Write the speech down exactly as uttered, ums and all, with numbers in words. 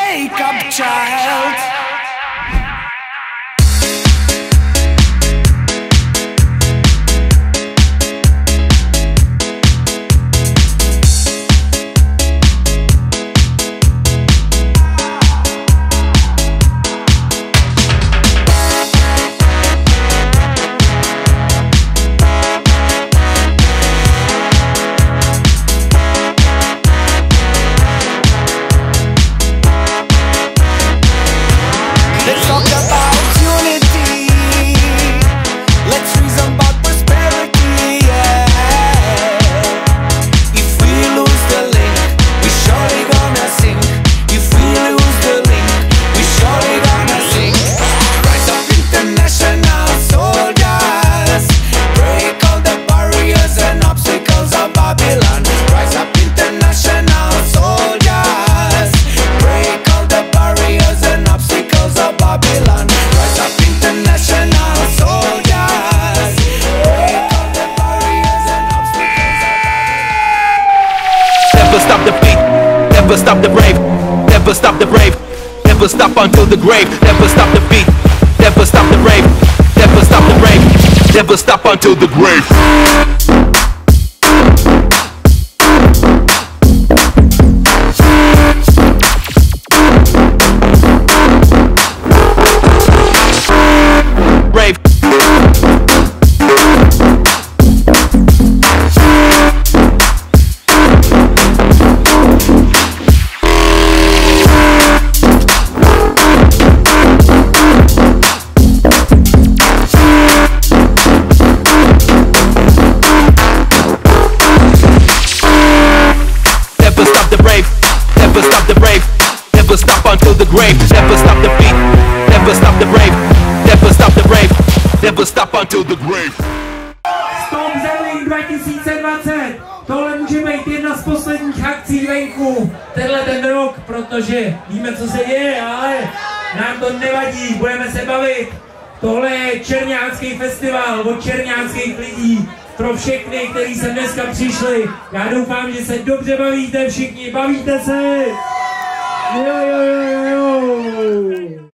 Wake up, child. Never stop the beat, never stop the brave, never stop the brave, never stop until the grave. Never stop the beat, never stop the brave, never stop the brave, never stop until the grave. Never stop the brave, never stop until the grave. Never stop the beat, never stop the brave, never stop the brave, never stop until the grave. Stop Zelling dva tisíce dvacet, tohle může být jedna z posledních akcí venku, tenhle ten rok, protože víme, co se děje, ale nám to nevadí, budeme se bavit. Tohle je čerňánský festival od čerňánských lidí. Pro všechny, kteří sem dneska přišli. Já doufám, že se dobře bavíte všichni. Bavíte se? Jo, jo, jo, jo, jo.